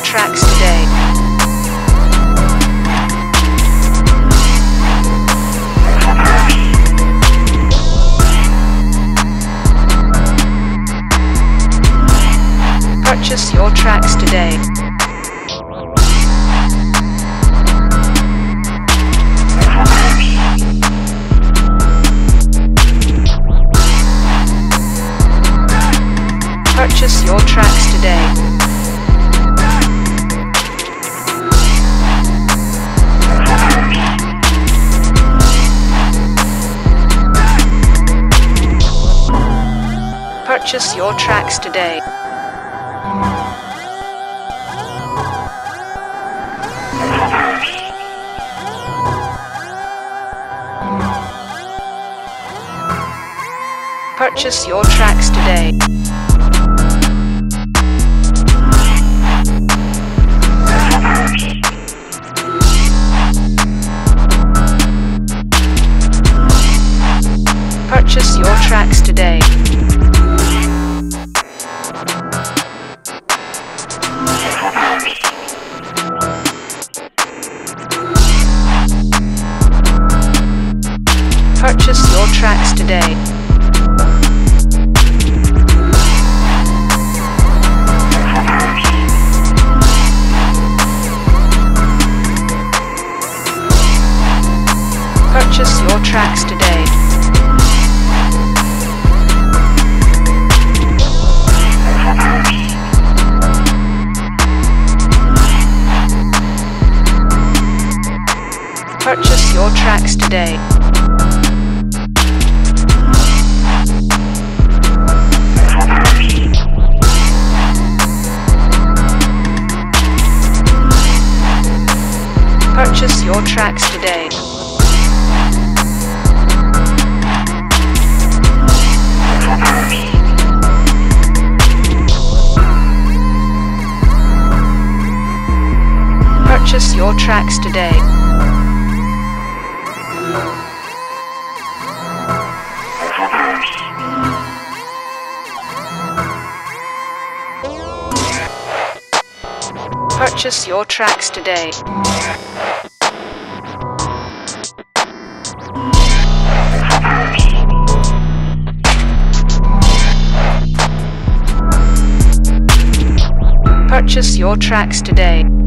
tracks today. Purchase your tracks today. Purchase your tracks today. Purchase your tracks today. Purchase your tracks today. Purchase your tracks today. Purchase your tracks today. Purchase your tracks today. Purchase your tracks today. Purchase your tracks today. Purchase your tracks today. Purchase your tracks today. Purchase your tracks today.